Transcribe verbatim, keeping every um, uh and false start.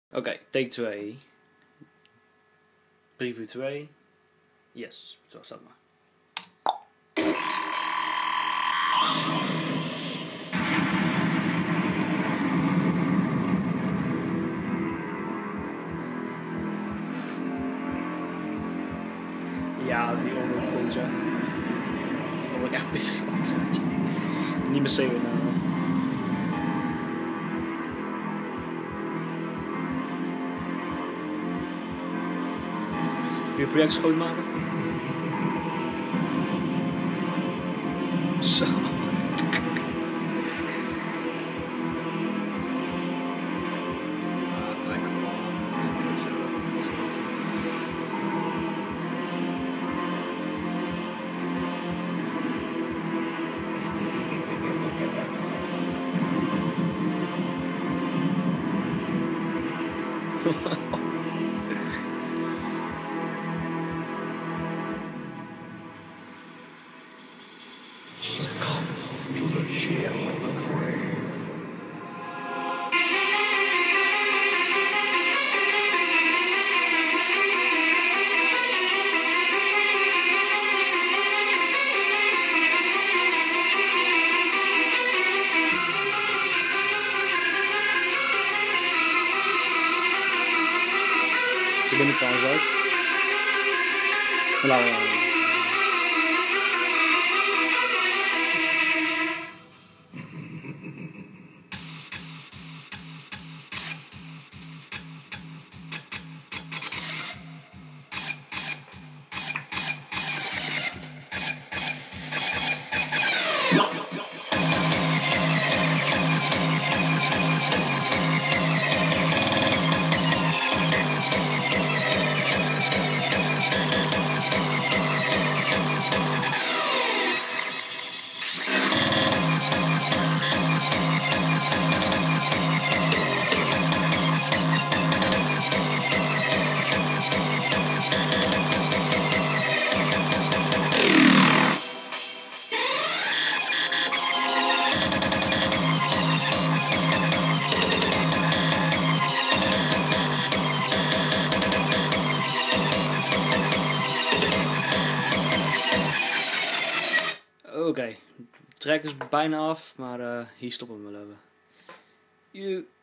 Oké, okay, take twee. Preview twee. Yes, zo staat maar. Ja, als die onder komt, ja. Dan word ik echt pissig. Niet meer zeven nou. Kun je project schoonmaken? Zo. Ik ben er trouwens uit. Laten we Oké, okay. De track is bijna af, maar uh, hier stoppen we wel even. You.